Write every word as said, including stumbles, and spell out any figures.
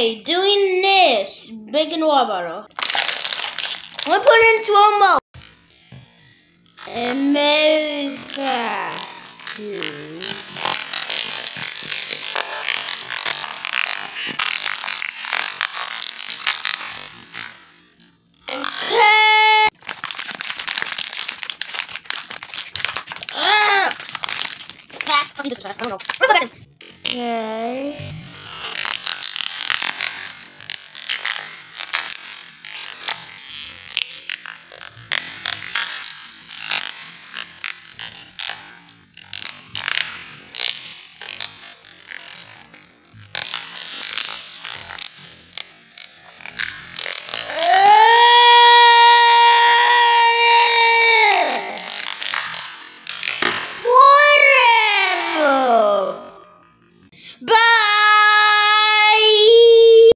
Okay, doing this. Big and water bottle. I'm gonna put it in slow mo. And move fast. Okay. Ah. Fast. I think this is fast. I don't know. Look at him.